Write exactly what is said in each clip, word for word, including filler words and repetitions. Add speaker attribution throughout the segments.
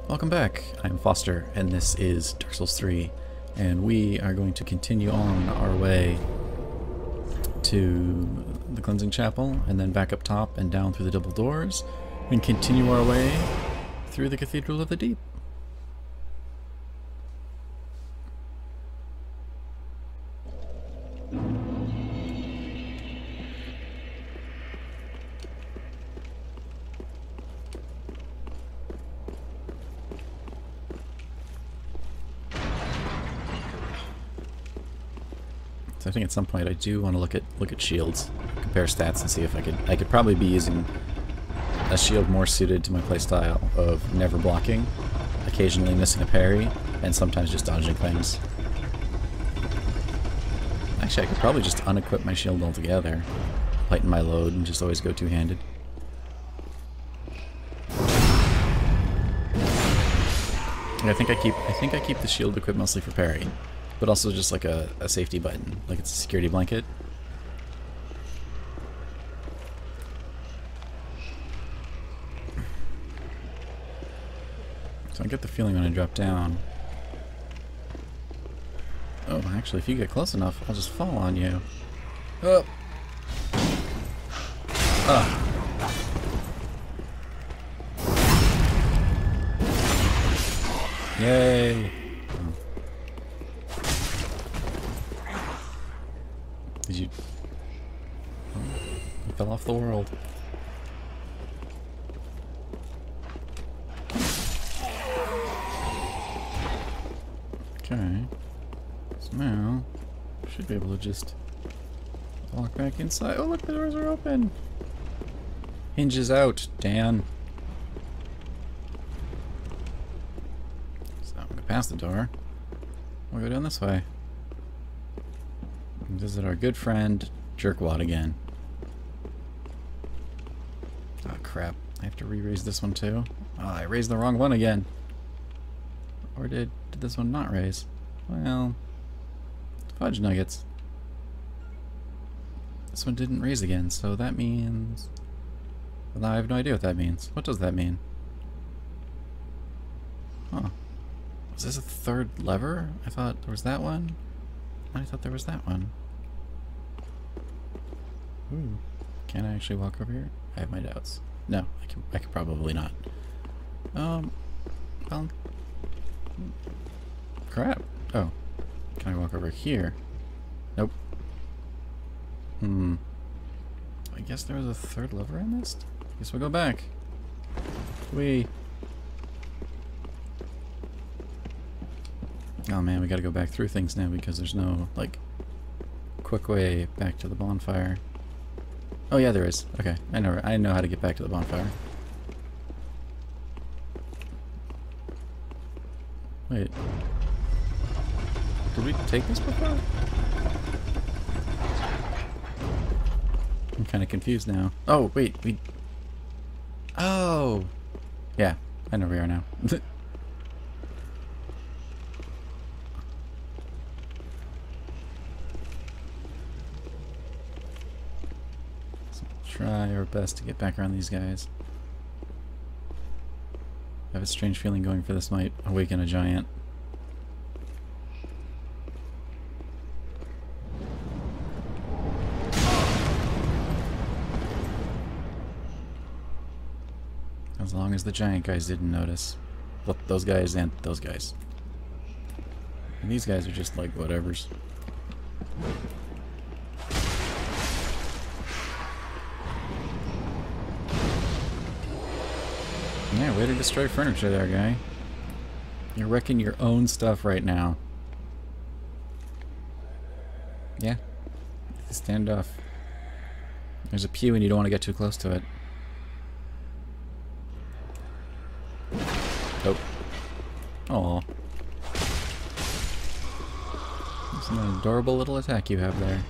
Speaker 1: Welcome back. I'm Foster, and this is Dark Souls three, and we are going to continue on our way to the Cleansing Chapel, and then back up top and down through the double doors, and continue our way through the Cathedral of the Deep. So I think at some point I do want to look at look at shields, compare stats, and see if I could I could probably be using a shield more suited to my playstyle of never blocking, occasionally missing a parry, and sometimes just dodging things. Actually, I could probably just unequip my shield altogether, lighten my load, and just always go two-handed. And I think I keep I think I keep the shield equipped mostly for parry, but also just like a, a safety button, like it's a security blanket. So I get the feeling when I drop down. Oh, actually, if you get close enough, I'll just fall on you. Oh. Oh. Yay! Did you... Oh, you fell off the world. Okay. So now, should be able to just walk back inside. Oh look, the doors are open! Hinges out, Dan. So I'm gonna pass the door. We'll go down this way. And visit our good friend, Jerkwad again. Oh crap, I have to re-raise this one too? Oh, I raised the wrong one again. Or did, did this one not raise? Well, fudge nuggets. This one didn't raise again, so that means... Well, I have no idea what that means. What does that mean? Huh. Was this a third lever? I thought there was that one. I thought there was that one. Ooh. Can I actually walk over here? I have my doubts. No, I can I can probably not. Um well crap. Oh. Can I walk over here? Nope. Hmm. I guess there was a third lever I missed? Guess we'll go back. Whee. Oh man, we gotta go back through things now because there's no, like, quick way back to the bonfire. Oh yeah, there is. Okay, I know I know how to get back to the bonfire. Wait. Did we take this before? I'm kind of confused now. Oh, wait, we... Oh! Yeah, I know where we are now. Try our best to get back around these guys. I have a strange feeling going for this might awaken a giant. As long as the giant guys didn't notice. Look, those guys and those guys. And these guys are just like whatevers. Yeah, way to destroy furniture there, guy. You're wrecking your own stuff right now. Yeah. Stand off. There's a pew and you don't want to get too close to it. Oh. Aw. It's an adorable little attack you have there.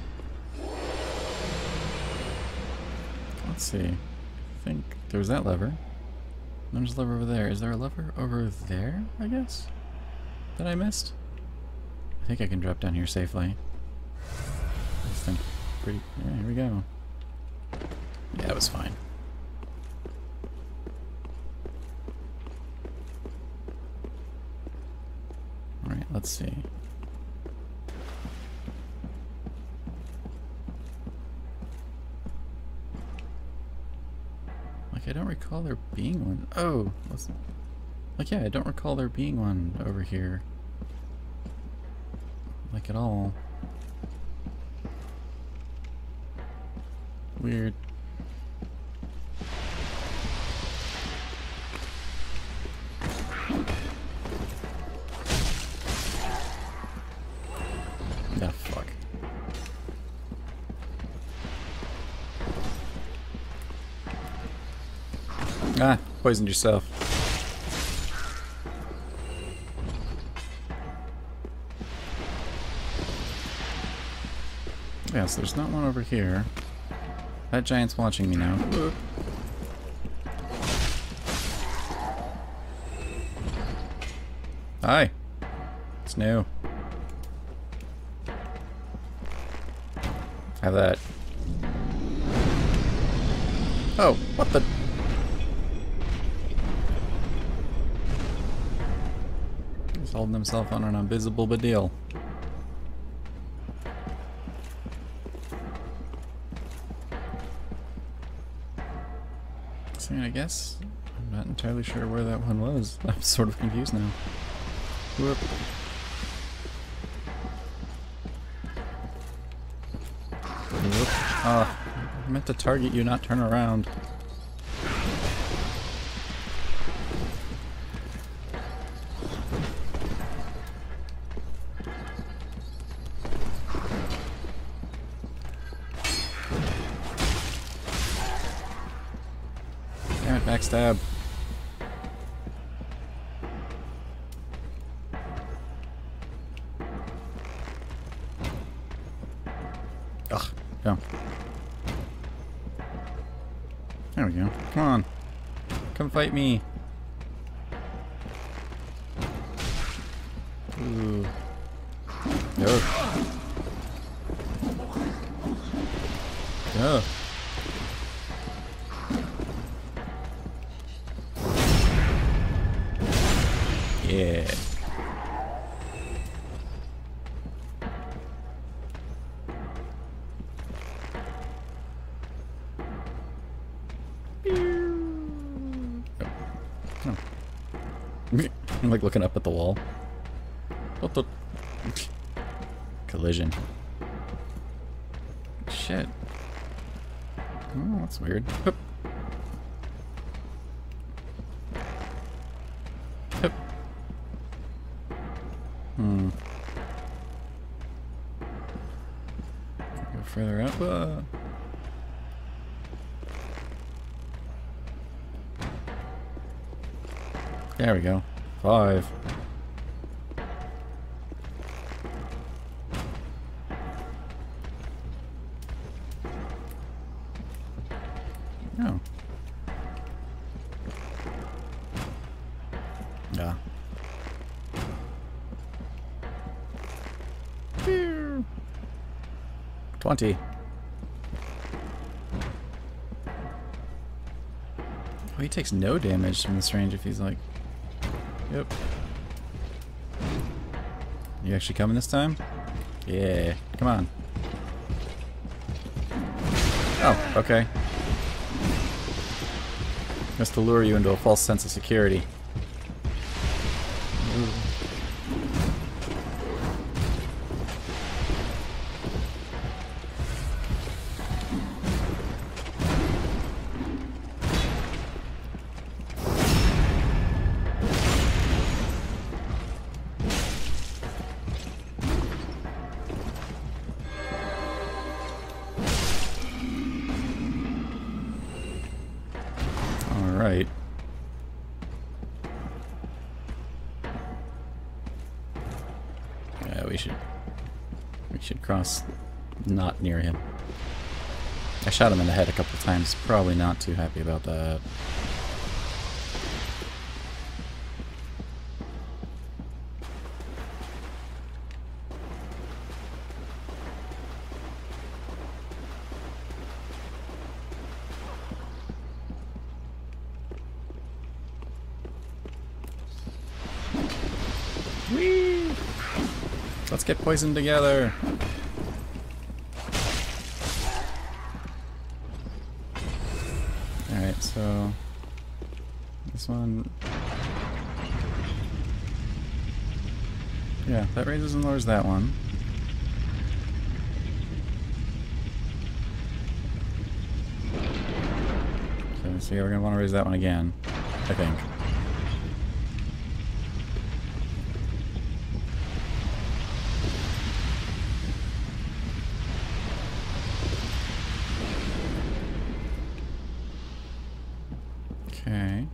Speaker 1: Let's see. I think there's that lever. There's a lever over there. Is there a lever over there, I guess? That I missed? I think I can drop down here safely. I just think pretty... Yeah, here we go. Yeah, it was fine. let's see. Like, I don't recall there being one. Oh, let's, like, yeah, I don't recall there being one over here. Like, at all. Weird. Ah, fuck. Ah, poisoned yourself. Yes, there's not one over here. That giant's watching me now. Whoop. Hi. It's new. Have that. Oh, what the? He's holding himself on an invisible deal. So I guess I'm not entirely sure where that one was. I'm sort of confused now. Whoop. Whoop. Oh, I meant to target you, not turn around. Damn it, backstab. Ugh, go. There we go. Come on. Come fight me. Ooh. Go. Go. Yeah. Oh. I'm like looking up at the wall. What the? Collision. Shit. Oh, that's weird. Hup. Hup. Hmm. Go further up. Uh. There we go. Five. Oh. Yeah. Twenty. Oh, he takes no damage from this range if he's like... Yep. You actually coming this time? Yeah. Come on. Oh, okay. Just to lure you into a false sense of security. Ooh. Right. Yeah, we should we should cross not near him. I shot him in the head a couple times, probably not too happy about that. Whee! Let's get poisoned together. Alright, so this one, yeah, that raises and lowers that one. Okay, so yeah, we're gonna want to raise that one again, I think. Okay.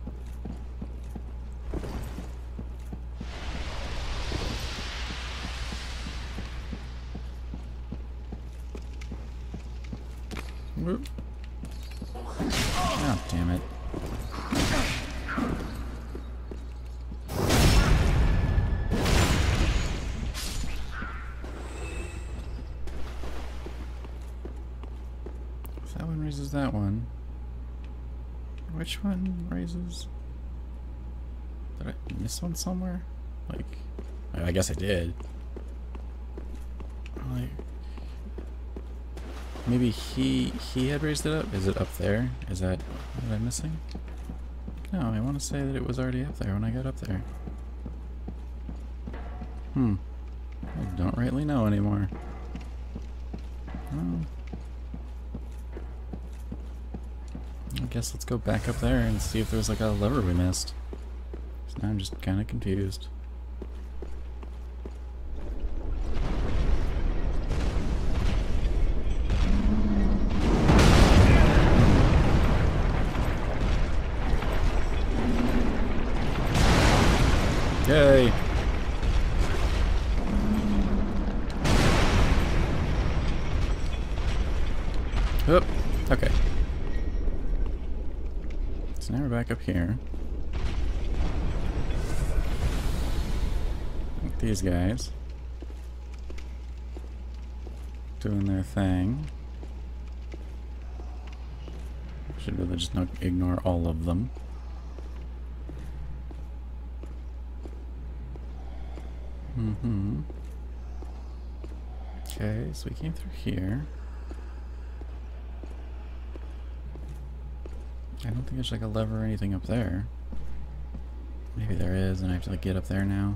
Speaker 1: Whoop. Oh, damn it. So that one raises that one. Which one raises? Did I miss one somewhere? Like, I guess I did. Like, maybe he he had raised it up. Is it up there? Is that what I'm missing? No, I want to say that it was already up there when I got up there. Hmm. I don't rightly know anymore. Well, I guess let's go back up there and see if there's like a lever we missed. So now I'm just kind of confused. Yay! Oop. Okay. So now we're back up here. With these guys. Doing their thing. Should really just not ignore all of them. Mm-hmm. Okay, so we came through here. I don't think there's like a lever or anything up there. Maybe there is, and I have to like get up there now.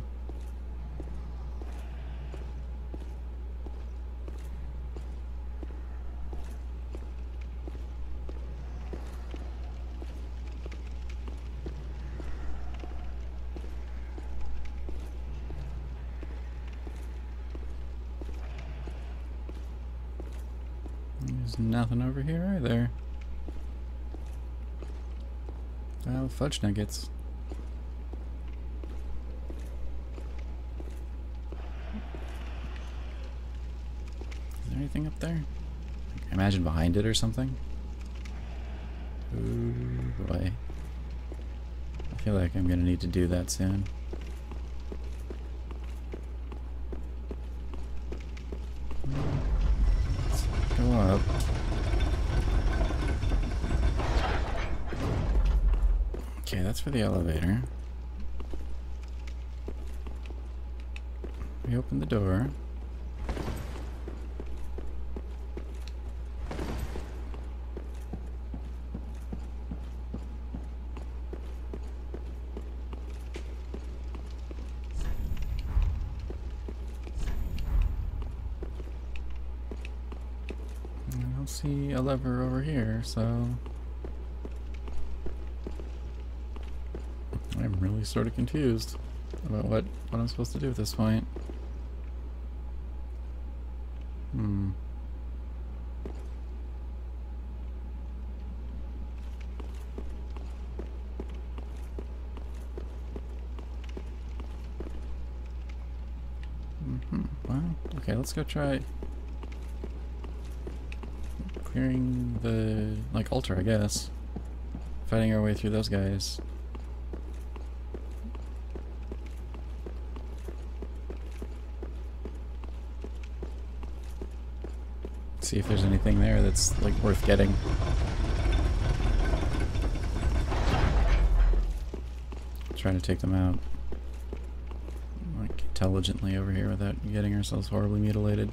Speaker 1: There's nothing over here either. Oh, fudge nuggets. Is there anything up there? I imagine behind it or something? Ooh, boy. I feel like I'm gonna need to do that soon. Let's go up. Okay, that's for the elevator. We open the door. I don't see a lever over here, so I'm really sort of confused about what, what I'm supposed to do at this point. Hmm. Mm-hmm. Well, okay, let's go try clearing the, like, altar, I guess. Fighting our way through those guys. See if there's anything there that's like worth getting. Trying to take them out. Like, intelligently over here without getting ourselves horribly mutilated.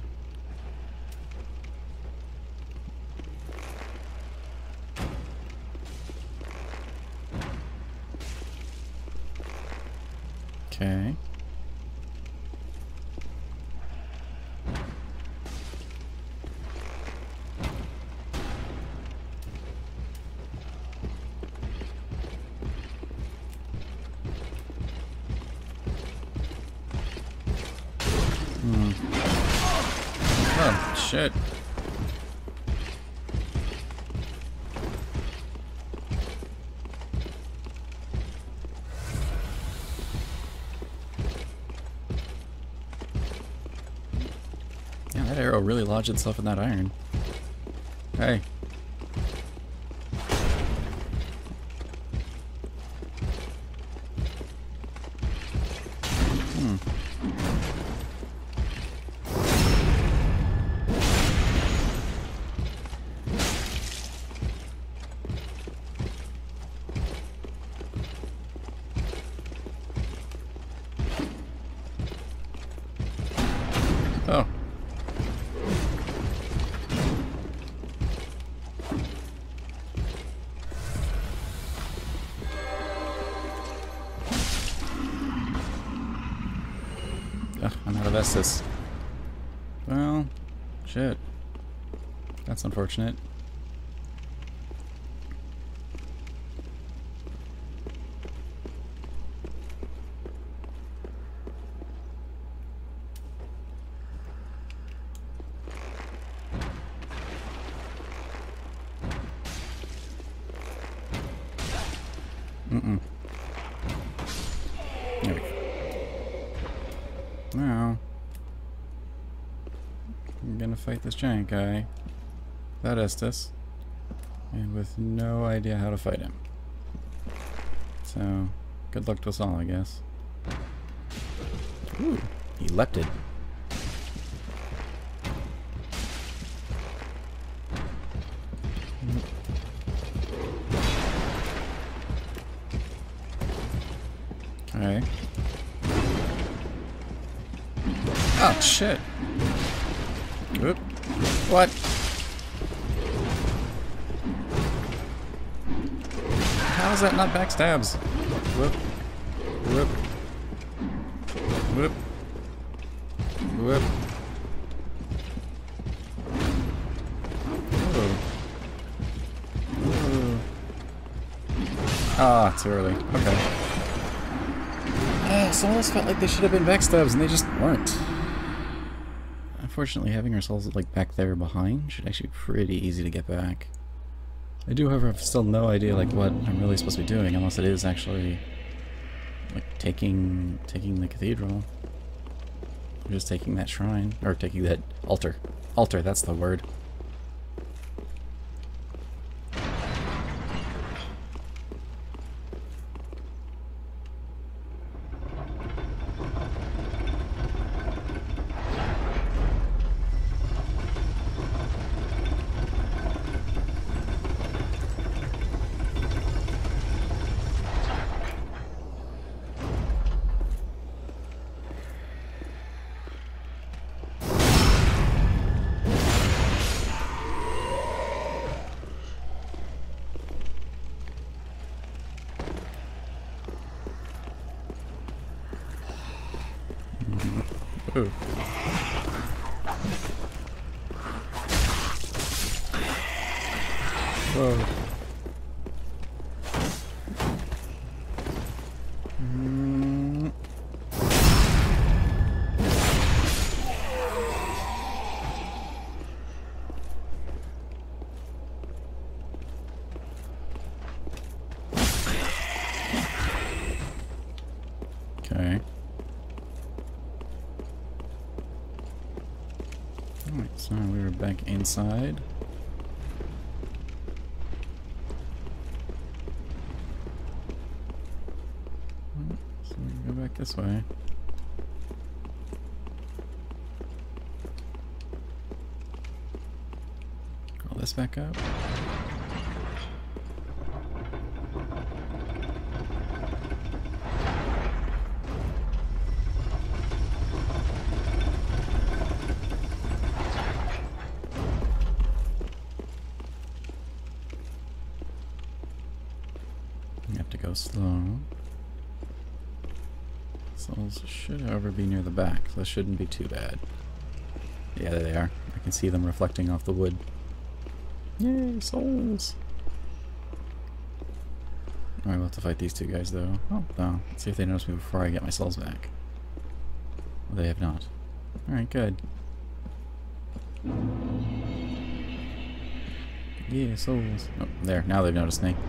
Speaker 1: Okay. Hmm. Oh, shit. Yeah, that arrow really lodged itself in that iron. Hey. Hmm. Oh. Ugh, I'm out of Estus. Well, shit. That's unfortunate. Mm-mm. There we go. Now, I'm gonna fight this giant guy without Estus, and with no idea how to fight him. So, good luck to us all, I guess. Ooh, he leapt it. Okay. Oh, shit. Whoop. What? How is that not backstabs? Whoop. Whoop. Whoop. Whoop. Ooh. Ooh. Ah, too early. Okay. Uh, some of those felt like they should have been backstabs, and they just weren't. Unfortunately, having ourselves like back there behind should actually be pretty easy to get back. I do, however, have still no idea like what I'm really supposed to be doing, unless it is actually like taking taking the cathedral, or just taking that shrine, or taking that altar. Altar, that's the word. Ooh. Whoa. Mm. Okay. Alright, so we were back inside. So we go back this way. Call this back up. go slow. Souls should, however, be near the back, so this shouldn't be too bad. Yeah, there they are. I can see them reflecting off the wood. Yay, souls! Alright, we'll have to fight these two guys, though. Oh, no. Let's see if they notice me before I get my souls back. Well, they have not. Alright, good. Yeah, souls. Oh, there. Now they've noticed me.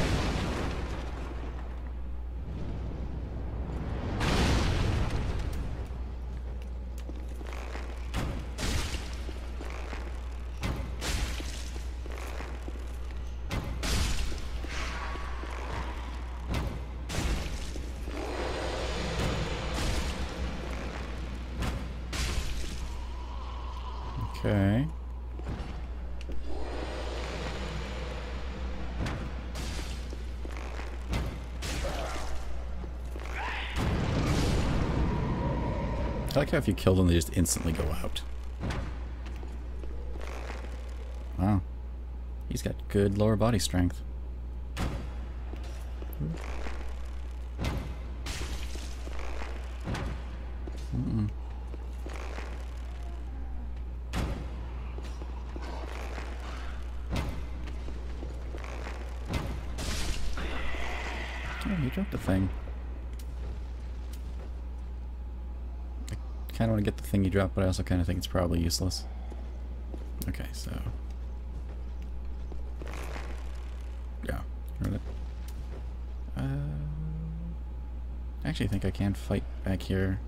Speaker 1: Okay. I like how if you kill them, they just instantly go out. Wow. He's got good lower body strength. Mm-mm. Oh, he dropped the thing. I kind of want to get the thing you dropped, but I also kind of think it's probably useless. Okay, so... yeah. Uh, I actually think I can fight back here.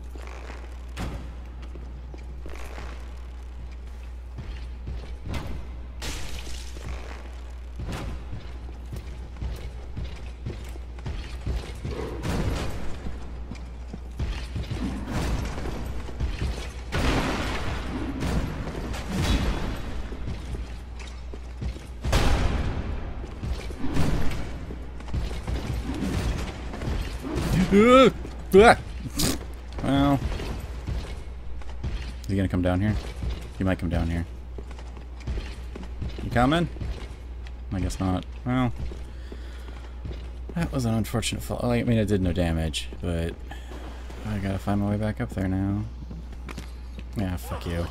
Speaker 1: Well, is he gonna come down here? He might come down here. You coming? I guess not. Well, that was an unfortunate fall. I mean, it did no damage, but I gotta find my way back up there now. Yeah, fuck you.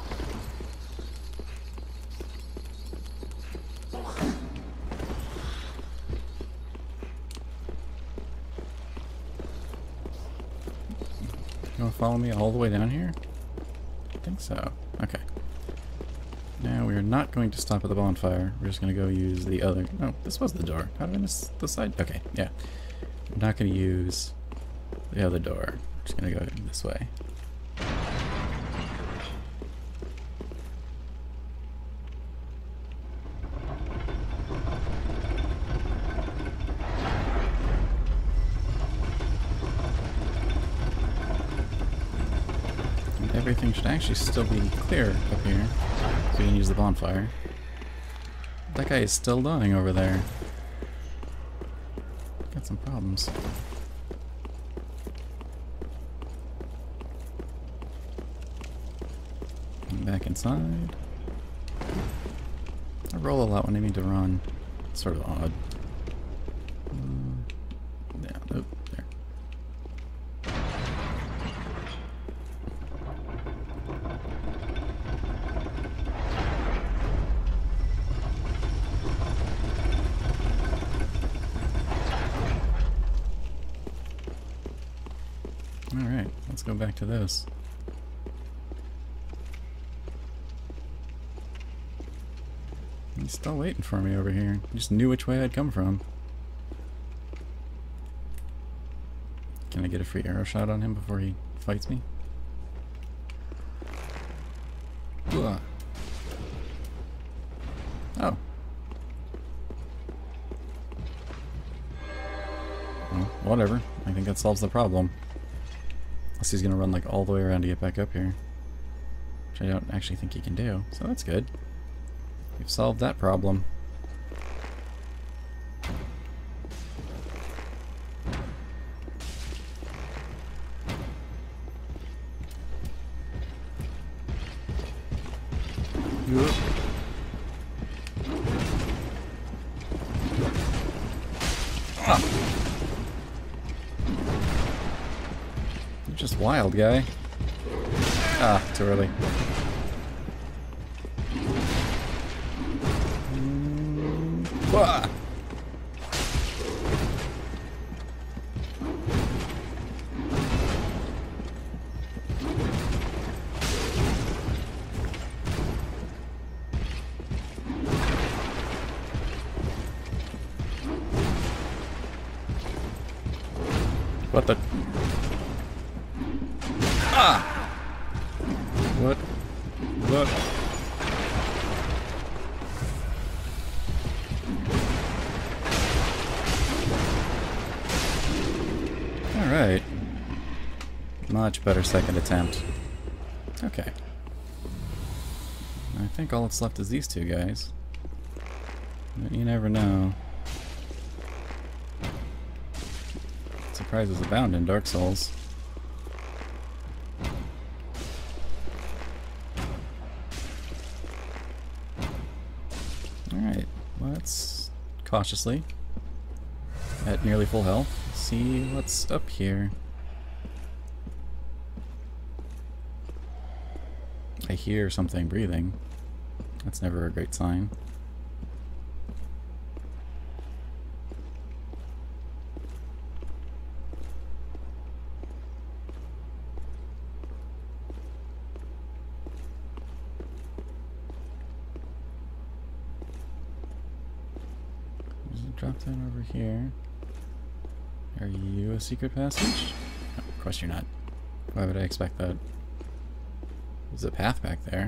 Speaker 1: You want to follow me all the way down here? I think so. Okay. Now we are not going to stop at the bonfire. We're just going to go use the other... Oh, this was the door. How did I miss the side? Okay, yeah. I'm not going to use the other door. We're just going to go this way. Everything should actually still be clear up here, so we can use the bonfire. That guy is still dying over there. Got some problems. Back inside. I roll a lot when I mean to run. It's sort of odd. Uh, yeah, oh, there. Alright, let's go back to this. He's still waiting for me over here. He just knew which way I'd come from. Can I get a free arrow shot on him before he fights me? Ugh. Oh. Well, whatever. I think that solves the problem. Unless he's gonna run like all the way around to get back up here. Which I don't actually think he can do. So that's good. We've solved that problem. Yep. Ah. You're just wild, guy. Ah, too early. Mm, wah! What the? Ah! What? What? Alright. Much better second attempt. Okay. I think all that's left is these two guys. But you never know. Surprises abound in Dark Souls. Alright, let's cautiously, at nearly full health, see what's up here. I hear something breathing. That's never a great sign. Drop down over here. Are you a secret passage? No, of course you're not. Why would I expect that? There's a path back there.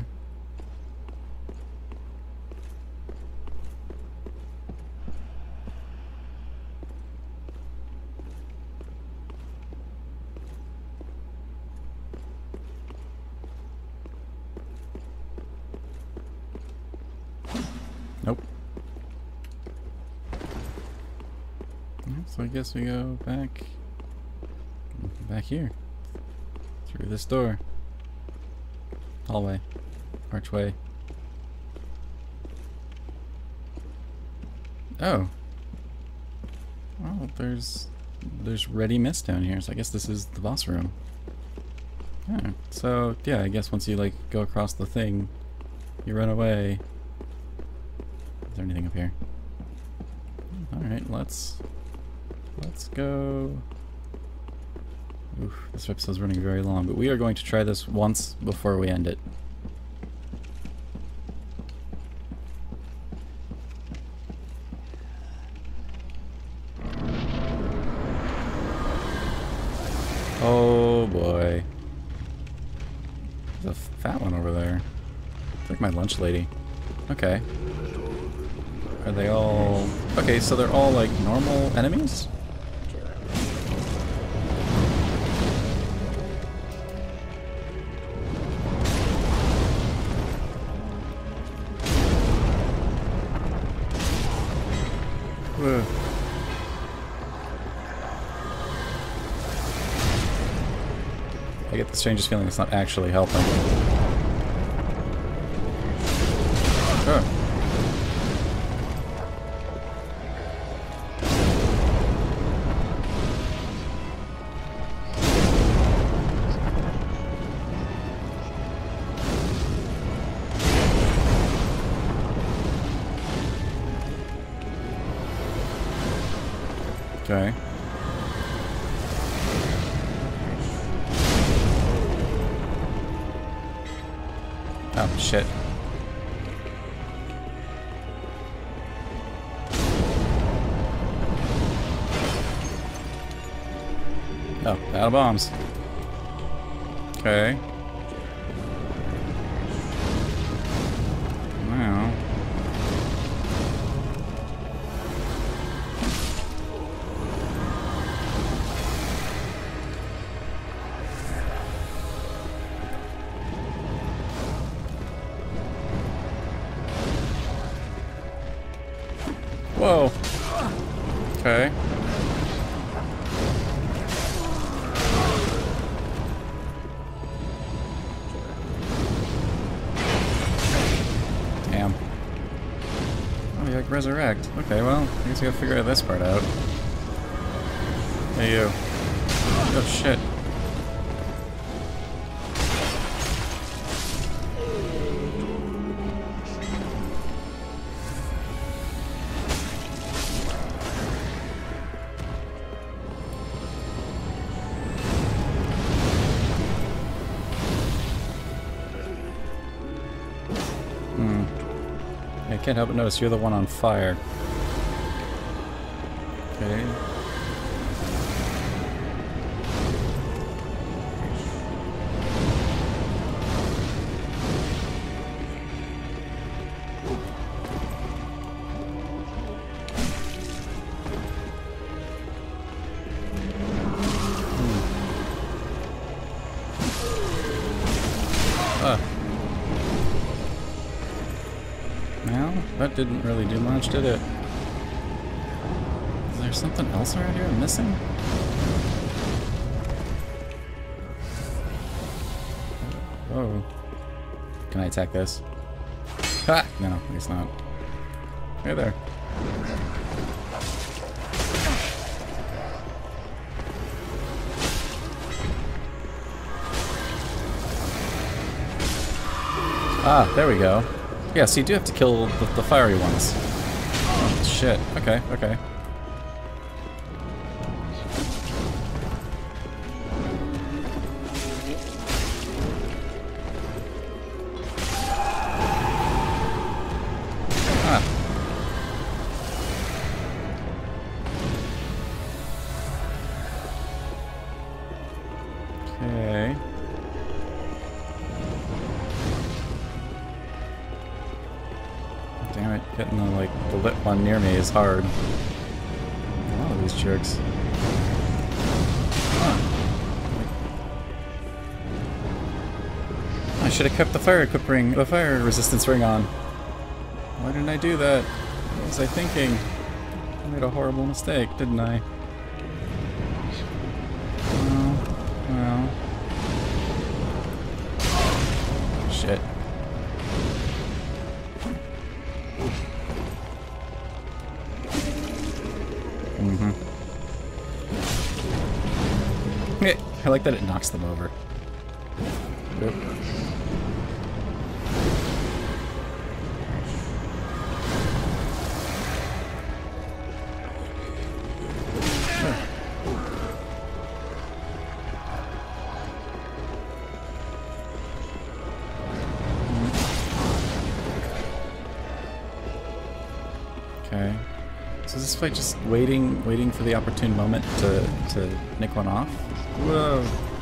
Speaker 1: Nope. So I guess we go back, back here, through this door, hallway, archway. Oh, well, there's there's ready mist down here, so I guess this is the boss room. Yeah. So yeah, I guess once you like go across the thing, you run away. Is there anything up here? All right, let's. Let's go. Oof, this episode's running very long, but we are going to try this once before we end it. Oh boy. There's a fat one over there. It's like my lunch lady. Okay. Are they all... Okay, so they're all like normal enemies? Whoa. I get the strangest feeling it's not actually helping. Oh. Okay. Oh, shit. Oh, out of bombs. Okay. Wow. Whoa. Okay. Damn. Oh, you like resurrect. Okay, well, I guess we gotta figure this part out. Hey, you. Oh, shit. Can't help but notice you're the one on fire. Okay. Ah. Well, that didn't really do much, did it? Is there something else around here I'm missing? Whoa. Can I attack this? Ha! No, at least not. Hey there. Ah, there we go. Yeah, so you do have to kill the, the fiery ones. Oh, shit. Okay, okay. Ah. Okay. Damn it, getting the, like, the lit one near me is hard. A lot of these jerks. Huh. I should have kept the fire equip ring, the fire resistance ring on. Why didn't I do that? What was I thinking? I made a horrible mistake, didn't I? Well, well. Shit. Mm-hmm. I like that it knocks them over. Yep. Sure. Okay. So is this fight just waiting, waiting for the opportune moment to, to nick one off? Whoa.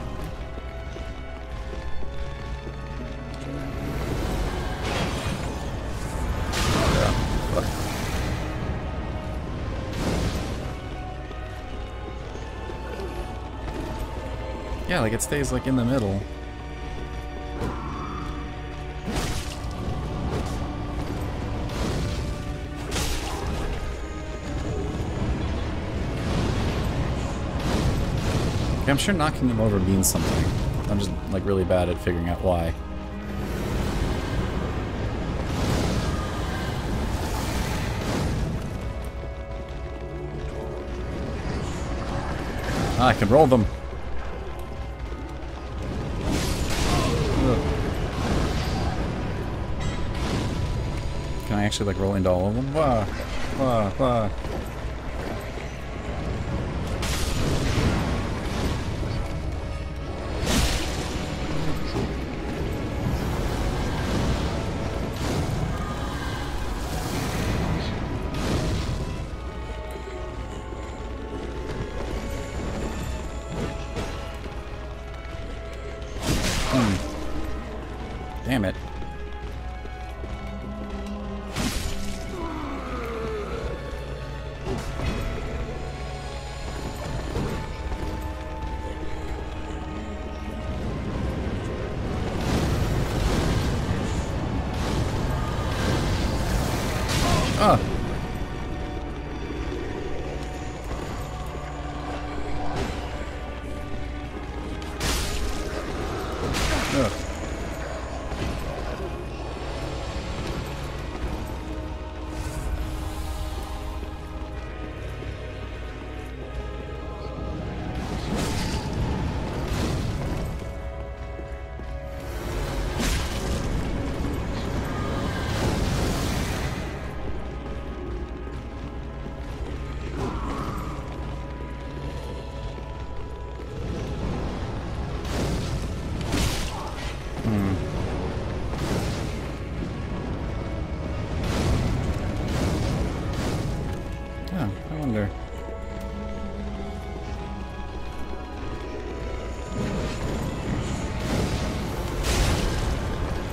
Speaker 1: Yeah, fuck. Yeah, like it stays like in the middle. Yeah, I'm sure knocking them over means something. I'm just, like, really bad at figuring out why. Ah, I can roll them. Ugh. Can I actually, like, roll into all of them? Wah, wah, wah. Damn it. Oh. Ugh.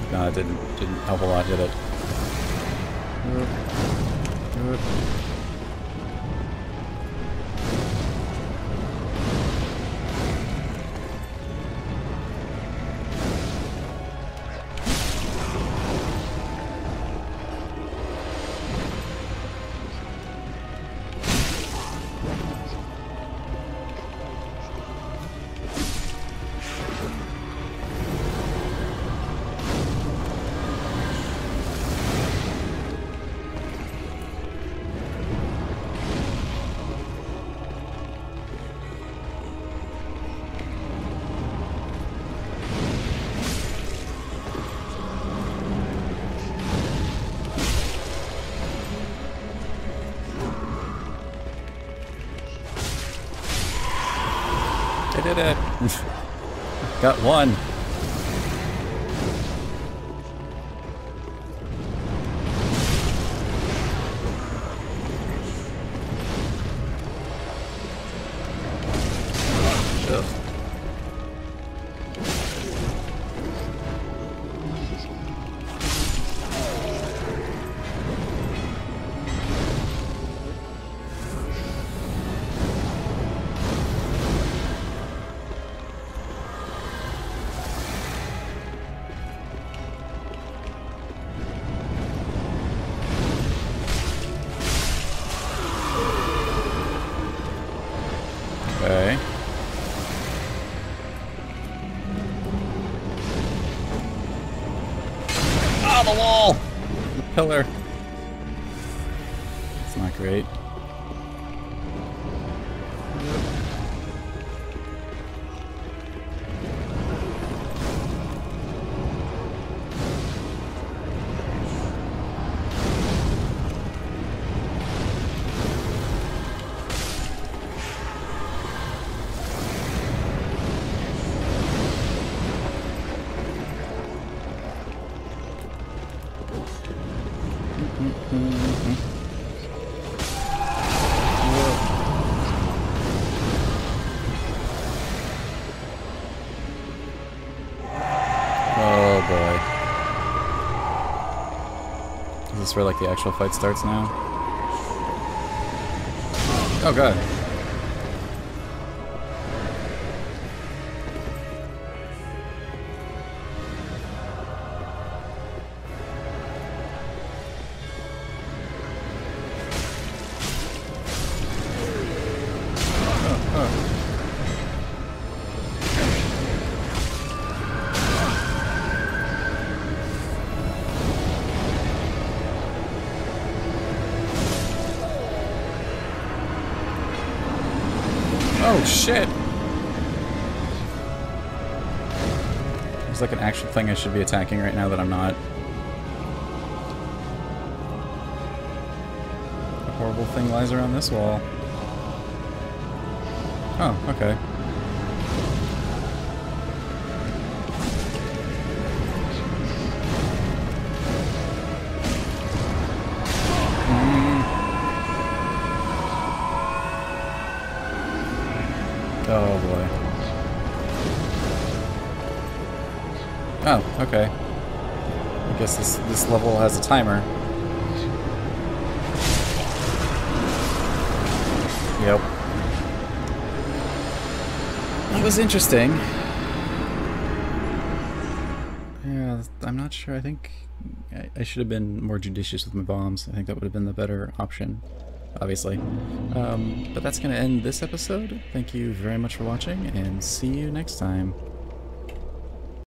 Speaker 1: No, it didn't, didn't help a lot, did it? Uh, uh. I did it! Got one! Ugh. Okay. Oh, the wall! The pillar. It's not great. Oh boy. Is this where like the actual fight starts now? Oh god. Oh shit! There's like an actual thing I should be attacking right now that I'm not. A horrible thing lies around this wall. Oh, okay. Oh boy. Oh, okay. I guess this this level has a timer. Yep. That was interesting. Yeah, I'm not sure. I think I, I should have been more judicious with my bombs. I think that would have been the better option. Obviously. Um, but that's going to end this episode. Thank you very much for watching, and see you next time.